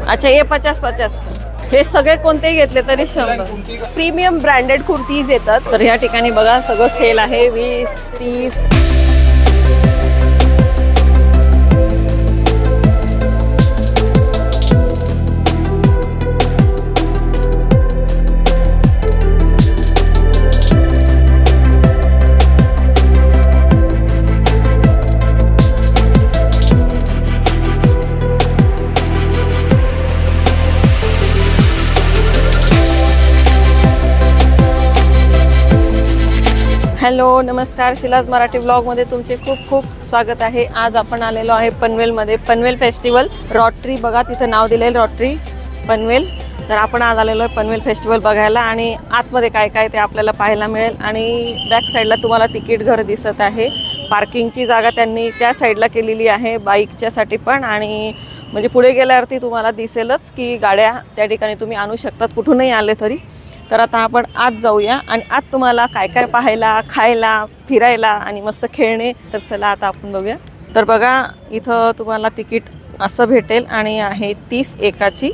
अच्छा ये 50-50 हे सगळे कोणतेही घेतले तरी 100. प्रीमियम ब्रँडेड कुर्तीज येतात. तर या ठिकाणी बघा सगळं सेल आहे 20-30. हॅलो नमस्कार, शिलाज मराठी ब्लॉगमध्ये तुमचे खूप खूप स्वागत आहे. आज आपण आलेलो आहे पनवेलमध्ये. पनवेल फेस्टिवल रॉटरी बघा, तिथं नाव दिलेलं रॉटरी पनवेल. तर आपण आज आलेलो आहे पनवेल फेस्टिवल बघायला आणि आतमध्ये काय काय ते आपल्याला पाहायला मिळेल. आणि बॅक साईडला तुम्हाला तिकीट घर दिसत आहे. पार्किंगची जागा त्यांनी त्या साईडला केलेली आहे बाईकच्यासाठी पण. आणि म्हणजे पुढे गेल्यावरती तुम्हाला दिसेलच की गाड्या त्या ठिकाणी तुम्ही आणू शकतात कुठूनही आले तरी. तर आता आपण आत जाऊया आणि आत तुम्हाला काय काय पाहायला, खायला, फिरायला आणि मस्त खेळणे. तर चला आता आपण बघूया. तर बघा इथं तुम्हाला तिकीट असं भेटेल आणि आहे 30 एकाची.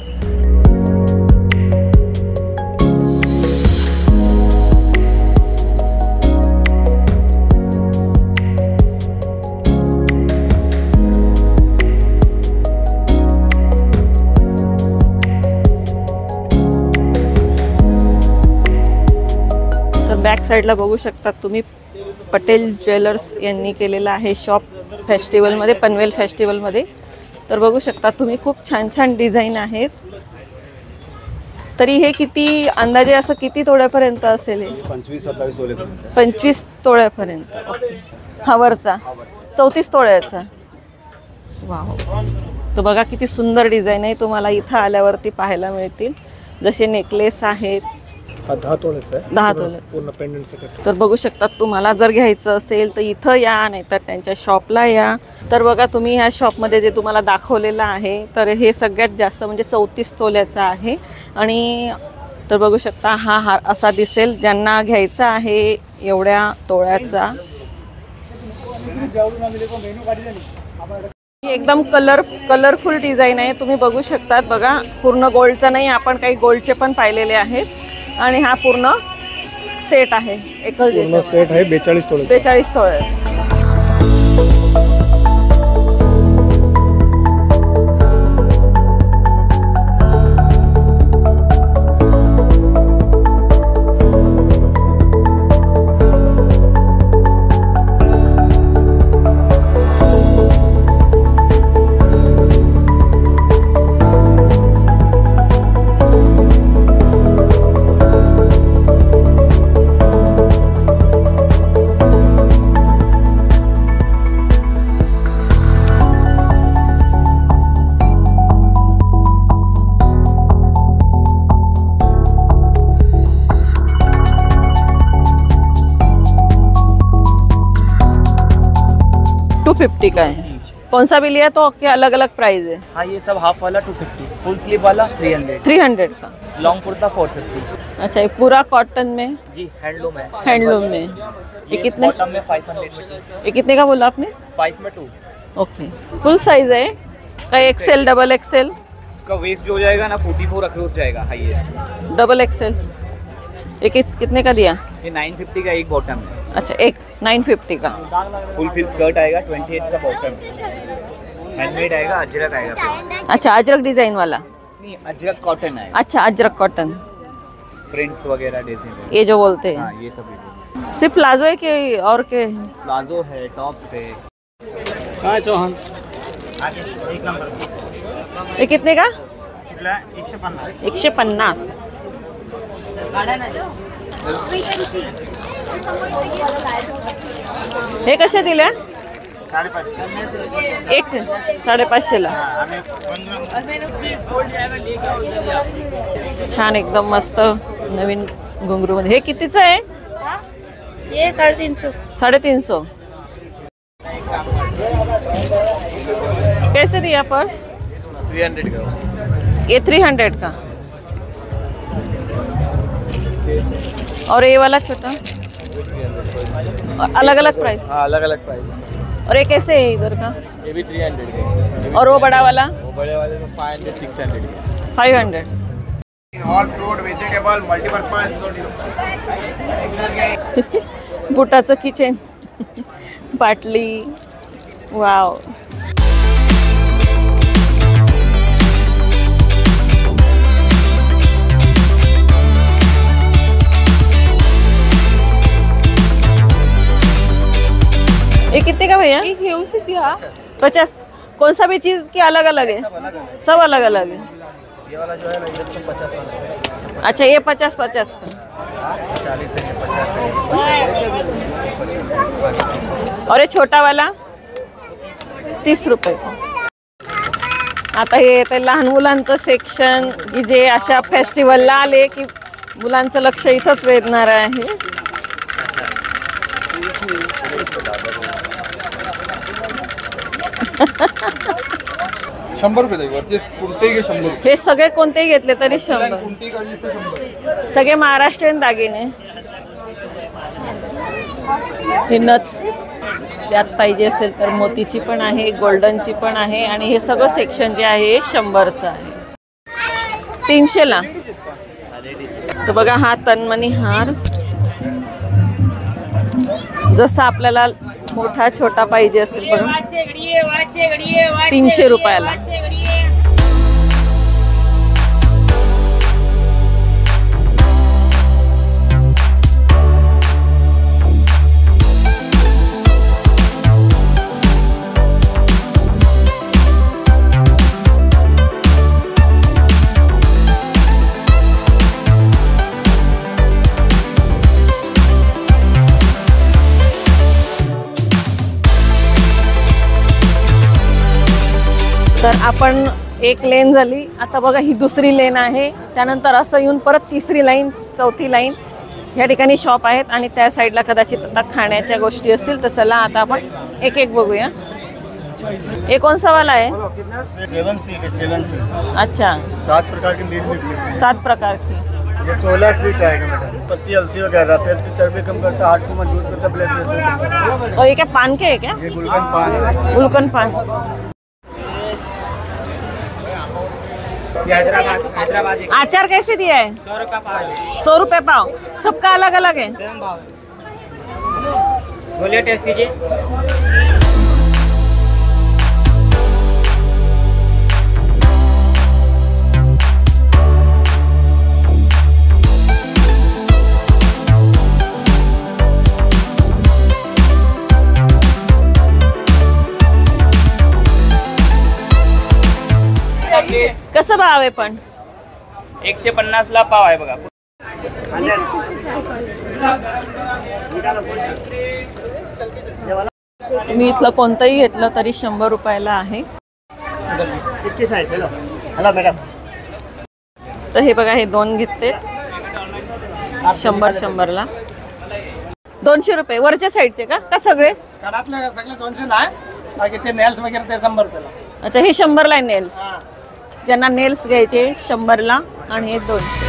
बॅक साईडला बघू शकता तुम्ही पटेल ज्वेलर्स यांनी केलेलं आहे शॉप फेस्टिवलमध्ये, पनवेल फेस्टिवलमध्ये. तर बघू शकता तुम्ही खूप छान छान डिझाईन आहेत. तरी हे किती अंदाजे असं किती तोळ्यापर्यंत असेल? 25-27 तोळ्यापर्यंत. 25 तोळ्यापर्यंत. ओके. हा वरचा 34 तोळ्याचा. वाव. तर बघा किती सुंदर डिझाईन आहे, तुम्हाला इथं आल्यावरती पाहायला मिळतील. जसे नेकलेस आहेत 10 तोळ्याचा आहे. 10 तोळ्याचा पूर्ण पेंडंट सेट. तर बघू शकता तुम्हाला जर घ्यायचं असेल तर इथं या, नाही तर त्यांच्या शॉपला या. तर बघा तुम्ही ह्या शॉपमध्ये जे तुम्हाला दाखवलेलं आहे तर हे सगळ्यात जास्त म्हणजे 34 तोळ्याचा आहे. आणि तर बघू शकता हा हार असा दिसेल ज्यांना घ्यायचा आहे एवढ्या तोळ्याचा. एकदम कलरफुल डिझाईन आहे, तुम्ही बघू शकतात. बघा पूर्ण गोल्डचा नाही, आपण काही गोल्डचे पण पाहिलेले आहेत. आणि हा पूर्ण सेट आहे, एकच पूर्ण सेट आहे 42 तोळे. 42 तोळे. $250 का है. कौन सा भी लिया तो क्या अलग अलग प्राइस है? हाँ ये सब हाफ वाला 250, फुल स्लीव वाला 300, 300 का. लॉन्ग कुर्ता 450. अच्छा ये पूरा कॉटन में? जी हैंडलूम है. हैंडलूम में ये कितने? बॉटम में 500 में. ये कितने का बोला आपने? 5 में 2. ओके. फुल साइज है का? XL, double XL? उसका वेस्ट जो हो जाएगा ना 44 अक्रॉस जाएगा हाईएस्ट. Double XL. ये कितने का दिया? ये 950 का एक बॉटम है. अच्छा एक 950 का. फुल फिल स्कर्ट आएगा 28 का बॉटम. हैंडमेड आएगा, अजरक आएगा. अच्छा अजरक डिजाइन वाला? नहीं अजरक कॉटन आएगा. अच्छा अजरक कॉटन. प्रिंट्स वगैरह देते हैं ये जो बोलते हैं. हाँ ये सब सिर्फ प्लाजो है कि और के? प्लाजो है, टॉप्स है. काय चौहान एक नंबर. ये कितने का? 150. 150. हे कसे दिले? 550. एक 550 ला. छान एकदम मस्त नवीन घुंगरू मध्ये. हे कितीचं आहे? ये 350. 350. कैसे दिया पर्स? 300 का. ये 300 का. और ये वाला छोटा अलग अलग प्राइस? हाँ अलग अलग प्राइस. और ये कैसे है इधर का? ये भी 300 का. और वो बड़ा वाला? वो बड़े वाले में 500 600 500. ऑल फ्रूट वेजिटेबल मल्टीपर्पज बुटाचं किचन, बाटली, वाव. ये कितने का भैया? एक घेऊ से दिया 50. कौन सा भी चीज की अलग अलग है? सब अलग अलग है. ये वाला जो है ना ये 150 वाला है। अच्छा ये 50 का 40 है, ये 50 है। और ये छोटा वाला 30 रुपये. आता हे ते लहान मुलांचं सेक्शन की जे अशा फेस्टिवलला आले की मुलांचं लक्ष इथंच वेधणार आहे. ₹100 कोणतेही घे 100. हे सगळे कोणतेही घेतले तरी 100. कोणतेही काढली तर 100. सगळे महाराष्ट्रीयन दागिने. हे नथ त्यात पाहिजे असेल तर मोतीची पण आहे, गोल्डनची पण आहे आणि हे सगळं सेक्शन जे आहे हे 100चं आहे. 300ला. तर बघा हा तन्मणी हार जसा आपल्याला मोठा छोटा पाहिजे असेल बघा 300 रुपयाला. तर आपण एक लेन झाली. आता बघा ही दुसरी लेन आहे. त्यानंतर असं येऊन परत तिसरी लाईन, चौथी लाईन. ह्या ठिकाणी शॉप आहेत आणि त्या साईडला कदाचित आता खाण्याच्या गोष्टी असतील. तर चला आता आपण एक एक बघूया. ये कौन सा वाला है? 7 सीट है, 7 सीट। अच्छा 7 प्रकार के मीट मिक्स। 7 प्रकार की. ये 16 सीट आएगा मैडम। पत्ती अलसी वगैरह, पेट की चर्बी कम करता, हार्ट को मजबूत करता, ब्लड प्रेशर। और ये क्या पान के है क्या? ये गुलकंद पान है। गुलकंद पान. अचार कैसे दिया है? 100 रुपये पाव. सबका अलग अलग है. बोलिए टेस्ट कीजिए। कसं भाव आहे पण? 150 ला पाव आहे बघा. तुम्ही इथलं कोणतंही घेतलं तरी 100 रुपयाला आहे. इसकी साइड हेलो हेलो मैडम। तर हे बघा हे 2 घेतले 100 ला. 200 रुपये वरच्या साईडचे का सगळे? कानातले सगळे 200 नाही, बाकी ते नेल्स वगैरे ते 100 रुपयाला. अच्छा हे 100 ला आहे नेल्स. ज्यांना नेल्स घ्यायचे 100 ला आणि हे 200.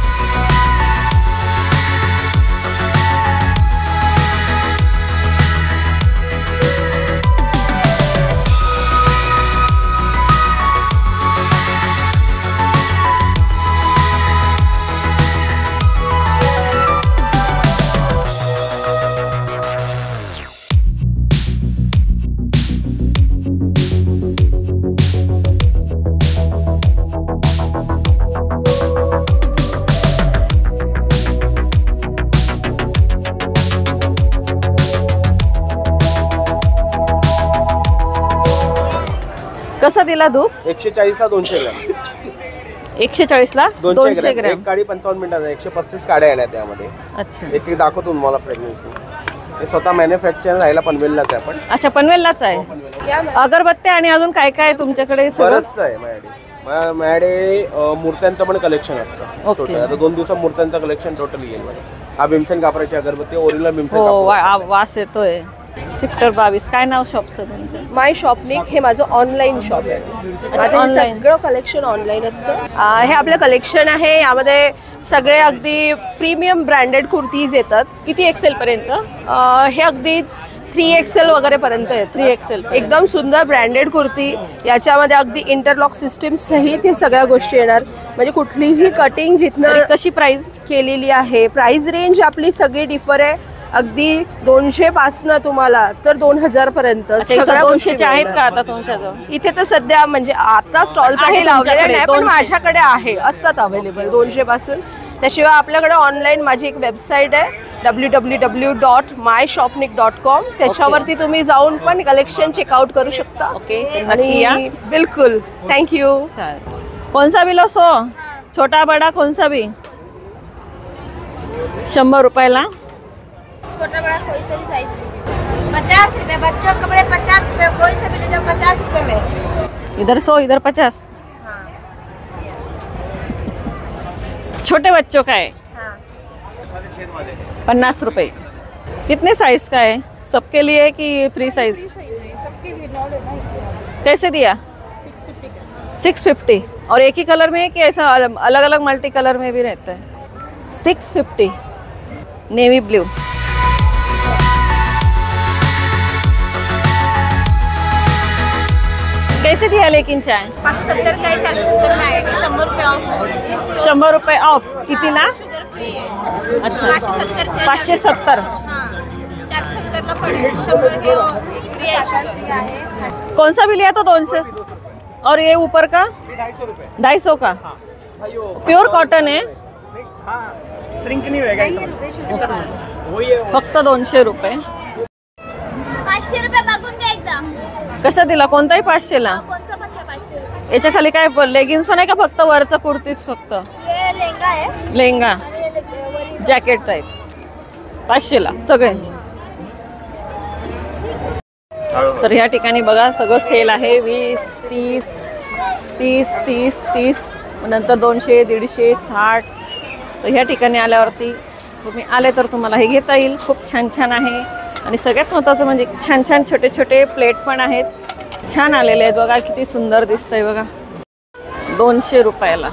कसा दिला धूप? 140 ला 200 ग्रॅम. 140 ला 200 ग्रॅम. एक काडी 55 मिनिटाचा 135 काड्या येणार त्यामध्ये. अच्छा एक एक दाखवतो तुम्हाला फ्रेग्रन्स. हे स्वतः मॅन्युफॅक्चर राहायला पनवेललाच आहे आपण. अच्छा पनवेललाच आहे. अगरबत्त्या आणि अजून काय काय तुमच्याकडे? बरंच आहे माझ्याकडे मूर्त्यांचं पण कलेक्शन असतं. ओके. आता 2 दिवसात मूर्त्यांचं कलेक्शन टोटली येईल माझे. हा भीमसेन कापराची अगरबत्ती ओरिजिनल भीमसेन हो कापड. वास येतोय. सेक्टर 22. काय नाव शॉपचं तुमचं? माय शॉपनिक हे माझं ऑनलाईन शॉप आहे. माझं हे online. सगळं कलेक्शन ऑनलाईन असतं. हे आपलं कलेक्शन आहे. यामध्ये सगळे अगदी प्रीमियम ब्रँडेड कुर्तीज येतात. किती एक्सेल पर्यंत? हे अगदी 3XL वगैरे पर्यंत आहे. 3XL एकदम सुंदर ब्रँडेड कुर्ती. याच्यामध्ये अगदी इंटरलॉक सिस्टीम सहित हे सगळ्या गोष्टी येणार. म्हणजे कुठलीही कटिंग जिथनं कशी प्राइस केलेली आहे. प्राइस रेंज आपली सगळी डिफर आहे. अगदी 200 पासनं तुम्हाला तर 2000 पर्यंत सगळ्या गोष्टी आहेत का आता तुमच्याजवळ? इथे तर सध्या म्हणजे आता स्टॉल्स आहे लावलेले नाही, पण 200. माझ्याकडे आहे, असतात अवेलेबल 200 पासून. त्याशिवाय आपल्याकडे ऑनलाईन माझी एक वेबसाईट आहे www.myshopnik.com. त्याच्यावरती तुम्ही जाऊन पण कलेक्शन चेकआउट करू शकता. ओके, नक्की या. बिलकुल, थँक्यू. कौन सा भी लो 100, छोटा बड़ा कौन सा भी? 100 रुपयाला. छोटा बड़ा कोई सा भी साइज लीजिए. 50 रुपए बच्चों के कपड़े, 50 रुपए कोई सा भी ले जाओ 50 रुपए में. इधर 100 इधर 50. छोटे बच्चों का है 50 रुपए. कितने साइज का है? सबके लिए कि फ्री साइज? कैसे दिया? 650. और एक ही कलर में है कि ऐसा अलग अलग मल्टी कलर में भी रहता है? 650. Navy blue. कैसे दिया लेकिन चाय? 570 का है, 40 में आएगा. 100 रुपए ऑफ. 100 रुपये ऑफ. कितीला? शुगर फ्री है. अच्छा 570. 570. हाँ 470 ला पडेल. 100 हे फ्री आहे. कौन सा भी लिया तो 200. और ये ऊपर का 250 का. प्योर कॉटन है. श्रिंक नहीं होएगा फक्त 200 रुपये. 500 रुपये बघून घ्या एकदा. कसं दिला? कोणताही 500ला. कोणचं पण घ्या 500 रुपये. याच्या खाली काय लेगिन्स पण आहे का फक्त वरचं कुर्तीस फक्त? हे लेंगा आहे लेहंगा आणि हे वरी जॅकेट टाईप 500ला सगळे. तर ह्या ठिकाणी बघा सगळं सेल आहे. 20, 30, 30, 30, 30, नंतर 200, 150, 60. तर ह्या ठिकाणी आल्यावरती तुम्ही आले तर तुम्हाला हे घेता येईल. खूप छान छान आहे. आणि सगळ्यात महत्त्वाचं म्हणजे छान छान छोटे छोटे प्लेट पण आहेत. छान आलेले आहेत बघा. किती सुंदर दिसतंय बघा. 200 रुपयाला.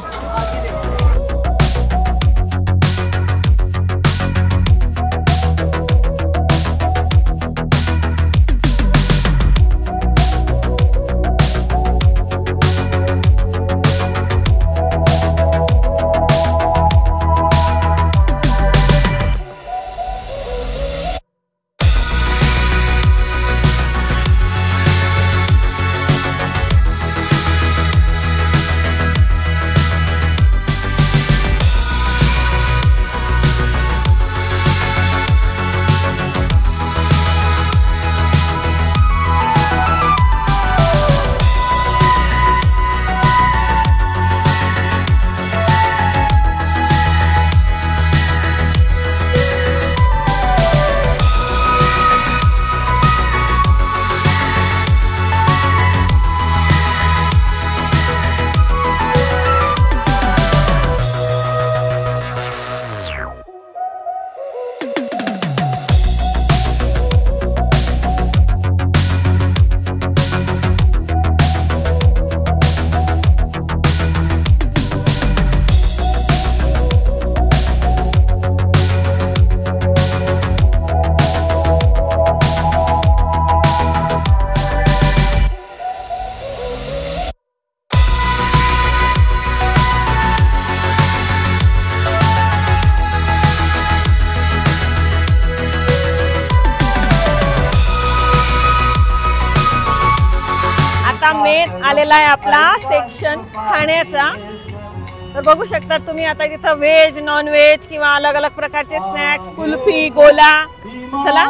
मेन आलेला आहे आपला सेक्शन खाण्याचा. तर बघू शकता तुम्ही आता तिथं व्हेज नॉन व्हेज किंवा अलग अलग प्रकारचे स्नॅक्स, कुल्फी, गोला. चला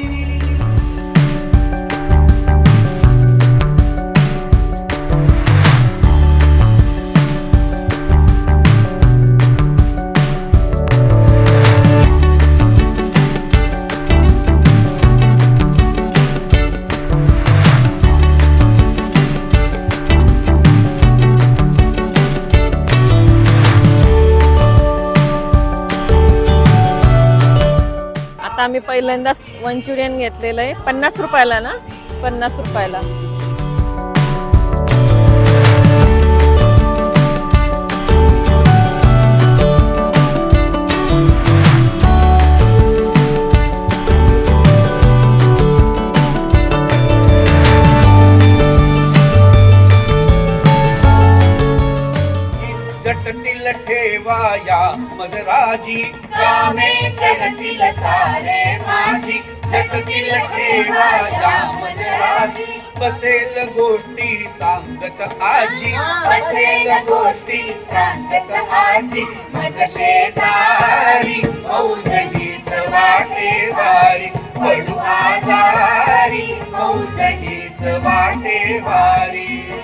आम्ही पहिल्यांदाच मंचुरियन घेतलेलं आहे 50 रुपयाला ना. 50 रुपयाला. जटतील ठेवाया मजराजी कामे करतील सारे माझी जटतील ठेवाया मजराजी बसेल गोष्टी सांगत आजी बसेल गोष्टी सांगत आजी मज शेजारी मौज हीच वाटेवारी पडू आजारी मौज हीच वाटेवारी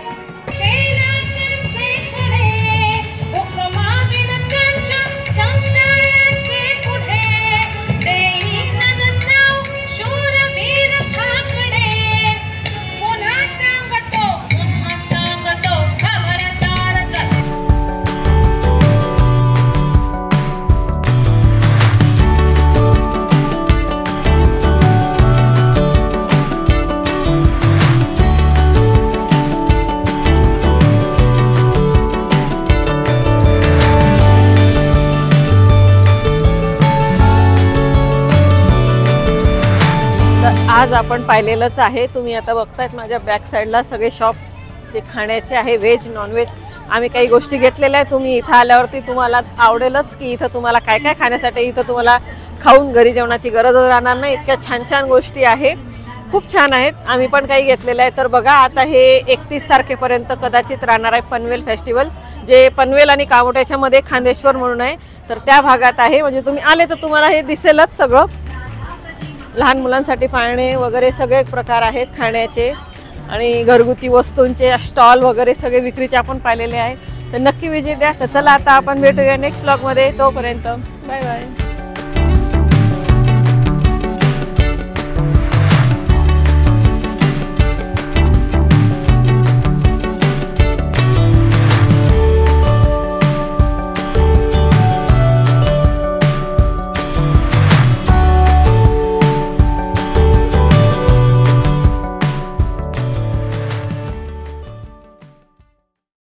आज आपण पाहिलेलंच आहे, तुम्ही आता बघतायत माझ्या बॅक साईडला सगळे शॉप जे खाण्याचे आहे, व्हेज नॉनव्हेज. आम्ही काही गोष्टी घेतलेल्या आहेत, तुम्ही इथं आल्यावरती तुम्हाला आवडेलच की इथं तुम्हाला काय काय खाण्यासाठी, इथं तुम्हाला खाऊन घरी जेवणाची गरजच राहणार नाही, इतक्या छान छान गोष्टी आहे, खूप छान आहेत. आम्ही पण काही घेतलेलं आहे. तर बघा आता हे 31 तारखेपर्यंत कदाचित राहणार आहे पनवेल फेस्टिवल, जे पनवेल आणि कामोट्याच्या मध्ये खांदेश्वर म्हणून आहे, तर त्या भागात आहे. म्हणजे तुम्ही आले तर तुम्हाला हे दिसेलच सगळं. लहान मुलांसाठी पाळणे वगैरे सगळे प्रकार आहेत खाण्याचे आणि घरगुती वस्तूंचे स्टॉल वगैरे सगळे विक्रीचे आपण पाहिलेले आहेत. तर नक्की विजिट द्या. तर चला आता आपण भेटूया नेक्स्ट व्लॉगमध्ये. तोपर्यंत बाय बाय.